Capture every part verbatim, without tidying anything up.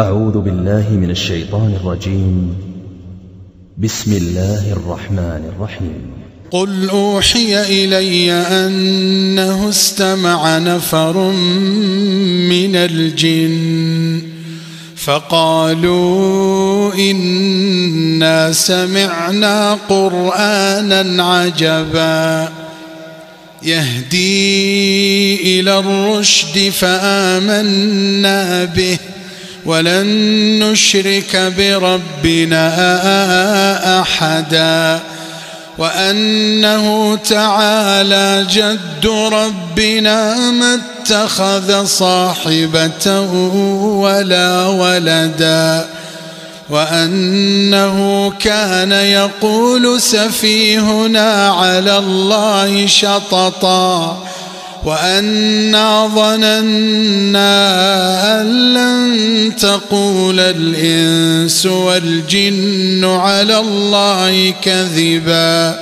أعوذ بالله من الشيطان الرجيم. بسم الله الرحمن الرحيم. قل أوحي إلي أنه استمع نفر من الجن فقالوا إنا سمعنا قرآنا عجبا يهدي إلى الرشد فآمنا به ولن نشرك بربنا أحدا وأنه تعالى جد ربنا ما اتخذ صاحبة ولا ولدا وأنه كان يقول سفيهنا على الله شططا وأنا ظننا أن لن تقول الإنس والجن على الله كذبا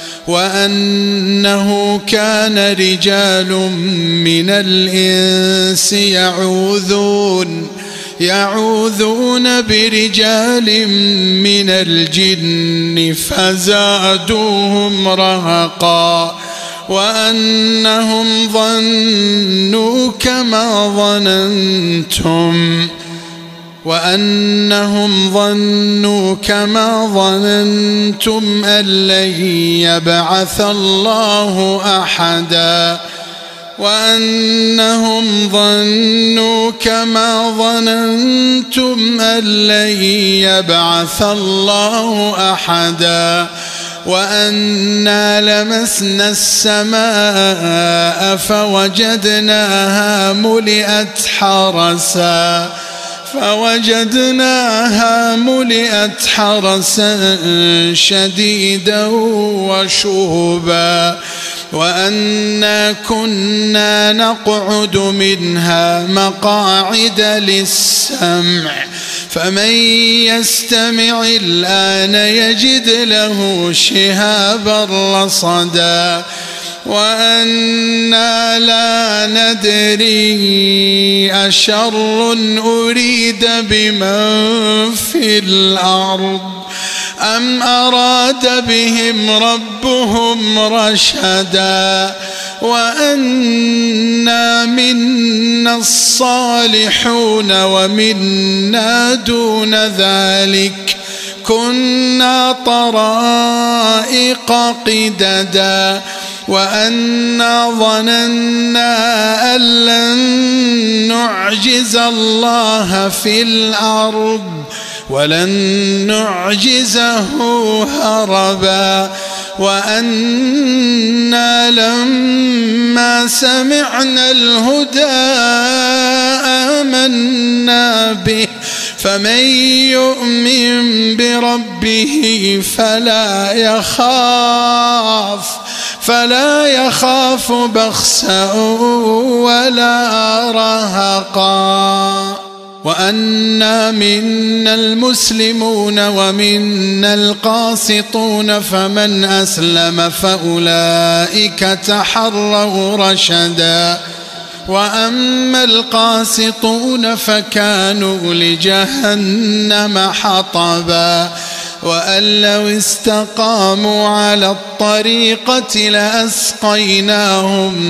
وأنه كان رجال من الإنس يعوذون يعوذون برجال من الجن فزادوهم رهقا وأنهم ظنوا كما ظننتم وأنهم ظنوا كما ظننتم أن لن يبعث الله أحدا وأنهم ظنوا كما ظننتم أن لن يبعث الله أحدا وأنا لمسنا السماء فوجدناها ملئت حرسا فوجدناها ملئت حرسا شديدا وشهبا وأنا كنا نقعد منها مقاعد للسمع فمن يستمع الآن يجد له شهابا رصدا وأنا لا ندري أشر أريد بمن في الأرض أم أراد بهم ربهم رشدا وأنا منا الصالحون ومنا دون ذلك كنا طرائق قددا وأنا ظننا أن لن نعجز الله في الأرض ولن نعجزه هربا وأنا لما سمعنا الهدى آمنا به فمن يؤمن بربه فلا يخاف فلا يخاف بخسا ولا رهقا وأنا منا المسلمون ومنا القاسطون فمن أسلم فأولئك تحروا رشدا وأما القاسطون فكانوا لجهنم حطبا وأن لو استقاموا على الطريقة لأسقيناهم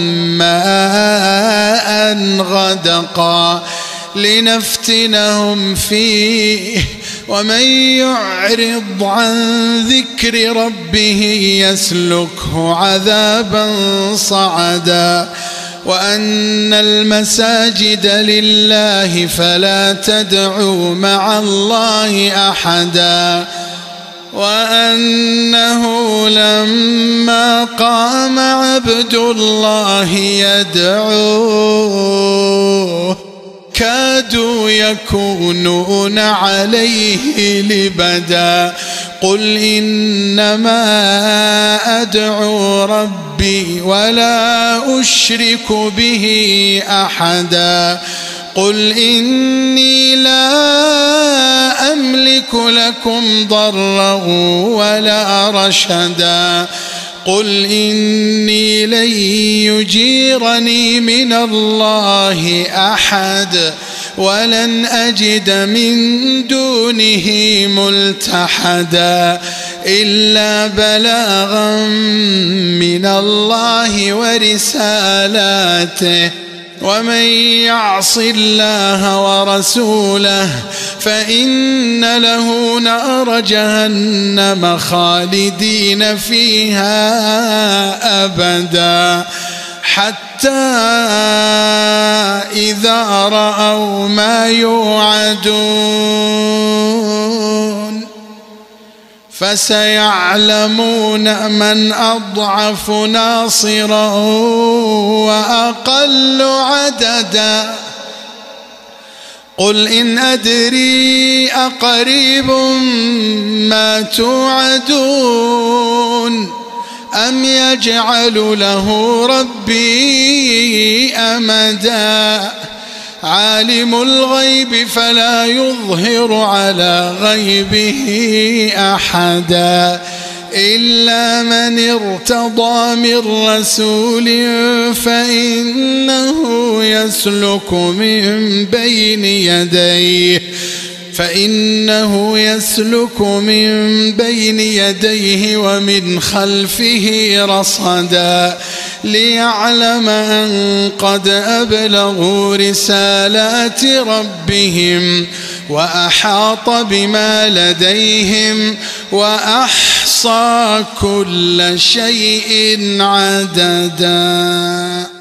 ماء غدقا لنفتنهم فيه ومن يعرض عن ذكر ربه يسلكه عذابا صعدا وأن المساجد لله فلا تدعوا مع الله أحدا وأنه لما قام عبد الله يدعوه كادوا يكونون عليه لبدا قل إنما أدعو ربي ولا أشرك به أحدا قل إني لا أملك لكم ضرا ولا رشدا قل إني لن يجيرني من الله أحد ولن أجد من دونه ملتحدا إلا بلاغا من الله ورسالاته ومن يعص الله ورسوله فإن له نار جهنم خالدين فيها أبدا حتى إذا رأوا ما يوعدون فسيعلمون من أضعف ناصرا وأقل عددا قل إن أدري أقريب ما توعدون أم يجعل له ربي أمدا عالم الغيب فلا يظهر على غيبه أحدا إلا من ارتضى من رسول فإنه يسلك من بين يديه فإنه يسلك من بين يديه ومن خلفه رصدا ليعلم أن قد أبلغوا رسالات ربهم وأحاط بما لديهم وأحصى كل شيء عددا.